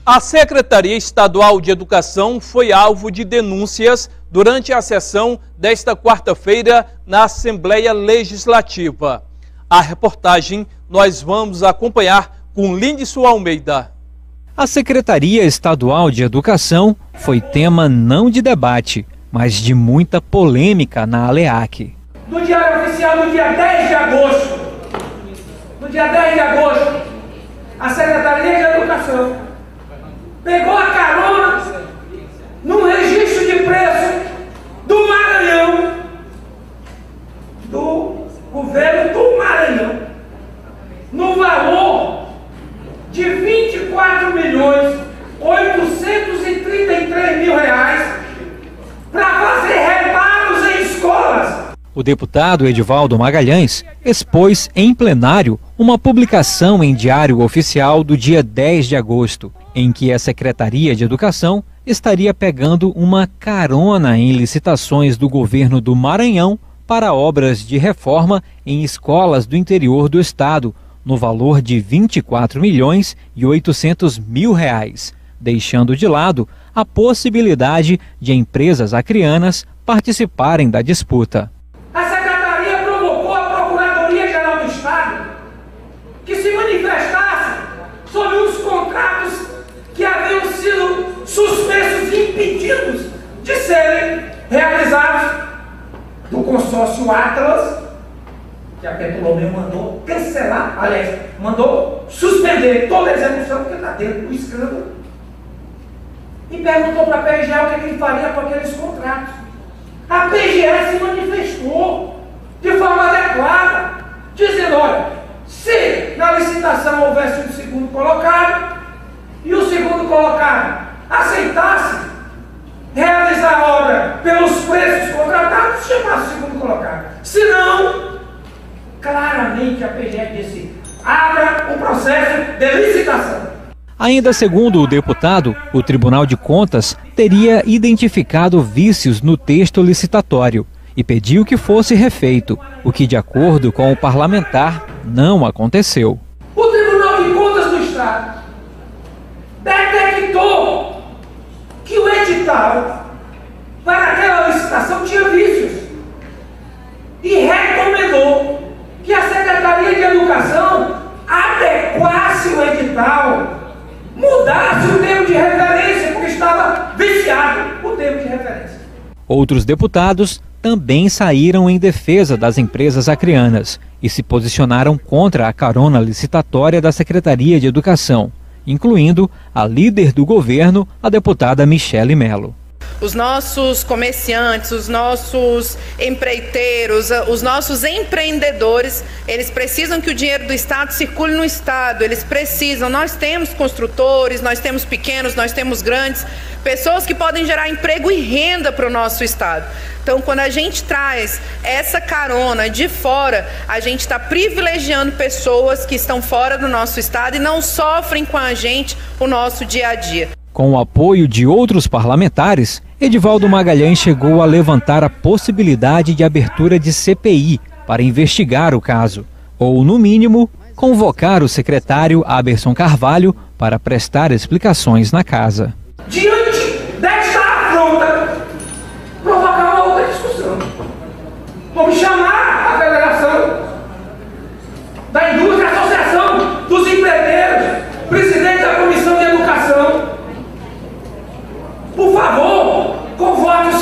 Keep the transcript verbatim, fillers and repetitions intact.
A Secretaria Estadual de Educação foi alvo de denúncias durante a sessão desta quarta-feira na Assembleia Legislativa. A reportagem nós vamos acompanhar com Lindson Almeida. A Secretaria Estadual de Educação foi tema não de debate, mas de muita polêmica na ALEAC. No Diário Oficial, no dia dez de agosto, no dia dez de agosto, a Secretaria de Educação pegou a carona num registro de preço do Maranhão, do governo do Maranhão, no valor de vinte e quatro milhões oitocentos e trinta e três mil reais para fazer reparos em escolas. O deputado Edivaldo Magalhães expôs em plenário uma publicação em Diário Oficial do dia dez de agosto, em que a Secretaria de Educação estaria pegando uma carona em licitações do governo do Maranhão para obras de reforma em escolas do interior do estado, no valor de vinte e quatro milhões e oitocentos mil reais, deixando de lado a possibilidade de empresas acreanas participarem da disputa. A Secretaria provocou a Procuradoria-Geral do Estado que se manifestasse sobre os contratos que haviam sido suspensos e impedidos de serem realizados do consórcio Atlas, que a Petrolão mandou cancelar, aliás, mandou suspender toda a execução, porque está dentro do escândalo, e perguntou para a P G E o que, é que ele faria com aqueles contratos. A P G E se manifestou de forma adequada, dizendo, olha, se na licitação houvesse um segundo colocado, e o segundo colocado aceitasse realizar a obra pelos preços contratados, chamasse o segundo colocado. Se não, claramente a P G E disse, abra o processo de licitação. Ainda segundo o deputado, o Tribunal de Contas teria identificado vícios no texto licitatório e pediu que fosse refeito, o que, de acordo com o parlamentar, não aconteceu. O Tribunal de Contas do Estado detectou que o edital para aquela licitação tinha vícios e recomendou que a Secretaria de Educação adequasse o edital, mudasse o termo de referência, porque estava viciado o termo de referência. Outros deputados também saíram em defesa das empresas acreanas e se posicionaram contra a carona licitatória da Secretaria de Educação, incluindo a líder do governo, a deputada Michele Mello. Os nossos comerciantes, os nossos empreiteiros, os nossos empreendedores, eles precisam que o dinheiro do Estado circule no Estado, eles precisam, nós temos construtores, nós temos pequenos, nós temos grandes, pessoas que podem gerar emprego e renda para o nosso Estado. Então, quando a gente traz essa carona de fora, a gente está privilegiando pessoas que estão fora do nosso Estado e não sofrem com a gente o nosso dia a dia. Com o apoio de outros parlamentares, Edivaldo Magalhães chegou a levantar a possibilidade de abertura de C P I para investigar o caso, ou, no mínimo, convocar o secretário Aberson Carvalho para prestar explicações na casa. Diante desta afronta, provocar uma outra discussão. Vamos chamar a Federação da Indústria, a Associação dos Empreendedores, presidente da Comissão de Educação. Por favor, convoque o